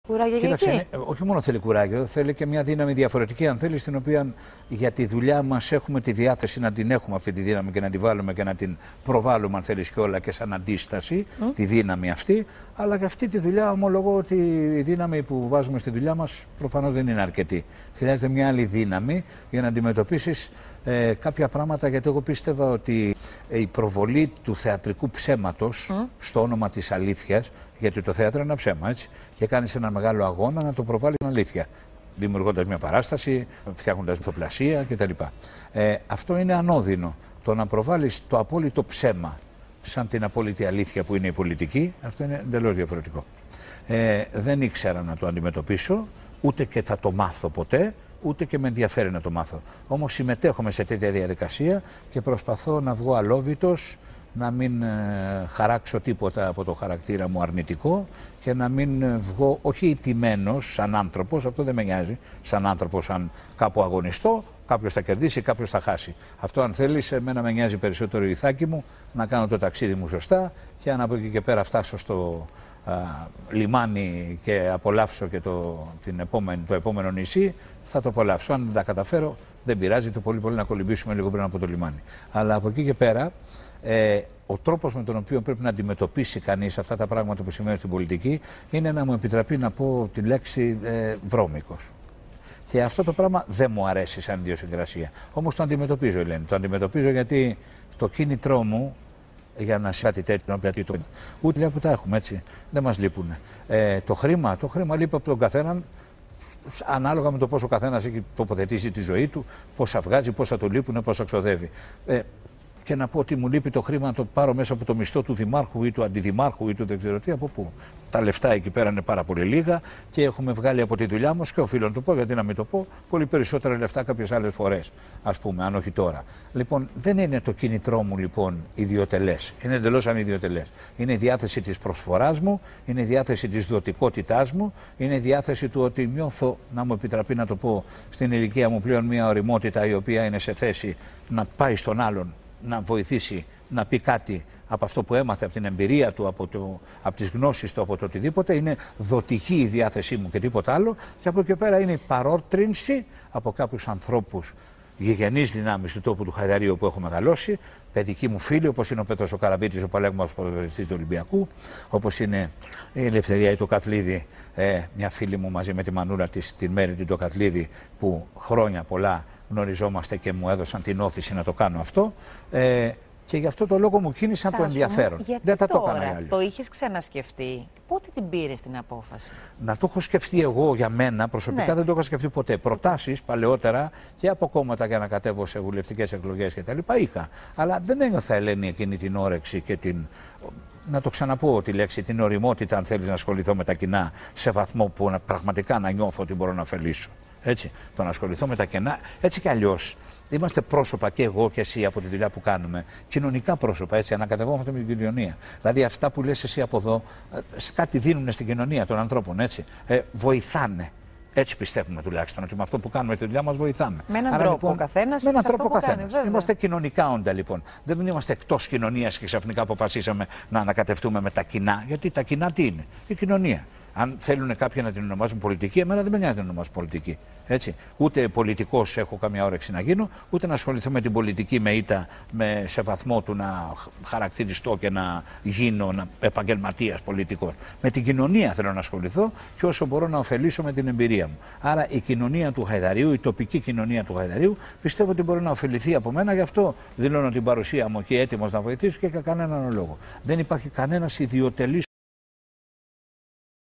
Κουράγιο. Κοίταξε, όχι μόνο θέλει κουράγιο, θέλει και μια δύναμη διαφορετική, αν θέλει, στην οποία για τη δουλειά μας έχουμε τη διάθεση να την έχουμε αυτή τη δύναμη και να τη βάλουμε και να την προβάλλουμε, αν θέλει, και όλα και σαν αντίσταση, τη δύναμη αυτή. Αλλά για αυτή τη δουλειά ομολογώ ότι η δύναμη που βάζουμε στη δουλειά μας προφανώς δεν είναι αρκετή. Χρειάζεται μια άλλη δύναμη για να αντιμετωπίσεις κάποια πράγματα, γιατί εγώ πίστευα ότι η προβολή του θεατρικού ψέματος στο όνομα της αλήθειας, γιατί το θέατρο είναι ένα ψέμα, έτσι, και κάνεις ένα μεγάλο αγώνα να το προβάλλεις την αλήθεια, δημιουργώντας μια παράσταση, φτιάχνοντας μυθοπλασία κτλ. Αυτό είναι ανώδυνο. Το να προβάλλεις το απόλυτο ψέμα σαν την απόλυτη αλήθεια που είναι η πολιτική, αυτό είναι εντελώς διαφορετικό. Δεν ήξερα να το αντιμετωπίσω, ούτε και θα το μάθω ποτέ, ούτε και με ενδιαφέρει να το μάθω. Όμως συμμετέχομαι σε τέτοια διαδικασία και προσπαθώ να βγω αλόβητος, να μην χαράξω τίποτα από το χαρακτήρα μου αρνητικό και να μην βγω όχι ηττημένος σαν άνθρωπος, αυτό δεν με νοιάζει, σαν άνθρωπος, αν κάπου αγωνιστώ, κάποιος θα κερδίσει, κάποιος θα χάσει. Αυτό, αν θέλεις, εμένα με νοιάζει περισσότερο η ηθάκη μου, να κάνω το ταξίδι μου σωστά και αν από εκεί και πέρα φτάσω στο λιμάνι και απολαύσω και το επόμενο νησί, θα το απολαύσω. Αν δεν τα καταφέρω, δεν πειράζει, το πολύ πολύ να κολυμπήσουμε λίγο πριν από το λιμάνι. Αλλά από εκεί και πέρα, ο τρόπος με τον οποίο πρέπει να αντιμετωπίσει κανείς αυτά τα πράγματα που συμβαίνουν στην πολιτική είναι να μου επιτραπεί να πω τη λέξη βρώμικος. Και αυτό το πράγμα δεν μου αρέσει σαν ιδιοσυγκρασία. Όμως το αντιμετωπίζω, Ελένη. Το αντιμετωπίζω γιατί το κίνητρό μου για να κάτι τέτοιο, ούτε που τα έχουμε, έτσι, δεν μας λείπουν. Το χρήμα λείπει από τον καθέναν, ανάλογα με το πόσο ο καθένας έχει τοποθετήσει τη ζωή του, πόσα βγάζει, πόσα του λείπουν, πόσα ξοδεύει. Και να πω ότι μου λείπει το χρήμα να το πάρω μέσα από το μισθό του δημάρχου ή του αντιδημάρχου ή του δεν ξέρω τι, από πού. Τα λεφτά εκεί πέρα είναι πάρα πολύ λίγα και έχουμε βγάλει από τη δουλειά μας, και οφείλω να το πω, γιατί να μην το πω, πολύ περισσότερα λεφτά κάποιες άλλες φορές, ας πούμε, αν όχι τώρα. Λοιπόν, δεν είναι το κίνητρό μου λοιπόν ιδιωτελές. Είναι εντελώς ανιδιωτελές. Είναι η διάθεση της προσφοράς μου, είναι η διάθεση της δοτικότητάς μου, είναι η διάθεση του ότι νιώθω, να μου επιτραπεί να το πω, στην ηλικία μου πλέον μια ωριμότητα η οποία είναι σε θέση να πάει στον άλλον, να βοηθήσει να πει κάτι από αυτό που έμαθε, από την εμπειρία του, από τις γνώσεις του, από το οτιδήποτε. Είναι δοτική η διάθεσή μου και τίποτα άλλο. Και από εκεί και πέρα είναι η παρότρινση από κάποιους ανθρώπους γηγενείς δυνάμεις του τόπου του Χαϊδαρίου που έχω μεγαλώσει, παιδικοί μου φίλοι, όπως είναι ο Πέτρος ο Καραβίτης, ο παλέγμος ποδοσφαιριστής του Ολυμπιακού, όπως είναι η Ελευθερία η Τοκατλίδη, μια φίλη μου μαζί με τη μανούλα της, την Μέρη την Τοκατλίδη, που χρόνια πολλά γνωριζόμαστε και μου έδωσαν την όθηση να το κάνω αυτό. Και γι' αυτό το λόγο μου κίνησαν το ενδιαφέρον. Δεν θα το έκανα αλλιώς. Το είχες ξανασκεφτεί? Πότε την πήρες την απόφαση? Να το έχω σκεφτεί εγώ για μένα προσωπικά, δεν το είχα σκεφτεί ποτέ. Προτάσεις παλαιότερα και από κόμματα για να κατέβω σε βουλευτικές εκλογές κτλ. Είχα. Αλλά δεν ένιωθα, Ελένη, εκείνη την όρεξη και την. Να το ξαναπώ τη λέξη, την ωριμότητα, αν θέλεις, να ασχοληθώ με τα κοινά σε βαθμό που πραγματικά να νιώθω ότι μπορώ να ωφελήσω. Έτσι, το να ασχοληθώ με τα κενά, έτσι κι αλλιώς. Είμαστε πρόσωπα και εγώ και εσύ από τη δουλειά που κάνουμε. Κοινωνικά πρόσωπα, έτσι, ανακατευόμαστε με την κοινωνία. Δηλαδή, αυτά που λες εσύ από εδώ, κάτι δίνουν στην κοινωνία των ανθρώπων, έτσι. Βοηθάνε. Έτσι πιστεύουμε τουλάχιστον, ότι με αυτό που κάνουμε στη δουλειά μας βοηθάμε. Με έναν τρόπο ο καθένας. Με έναν τρόπο ο καθένας. Είμαστε κοινωνικά όντα, λοιπόν. Δεν είμαστε εκτός κοινωνίας και ξαφνικά αποφασίσαμε να ανακατευτούμε με τα κοινά. Γιατί τα κοινά τι είναι? Η κοινωνία. Αν θέλουν κάποιοι να την ονομάζουν πολιτική, εμένα δεν με νοιάζει να την ονομάζουν πολιτική. Έτσι. Ούτε πολιτικός έχω καμία όρεξη να γίνω, ούτε να ασχοληθώ με την πολιτική σε βαθμό του να χαρακτηριστώ και να γίνω επαγγελματίας πολιτικός. Με την κοινωνία θέλω να ασχοληθώ και όσο μπορώ να ωφελήσω με την εμπειρία μου. Άρα η κοινωνία του Χαϊδαρίου, η τοπική κοινωνία του Χαϊδαρίου, πιστεύω ότι μπορεί να ωφεληθεί από μένα, γι' αυτό δηλώνω την παρουσία μου και έτοιμος να βοηθήσω και για κανέναν λόγο. Δεν υπάρχει κανένας ιδιωτελής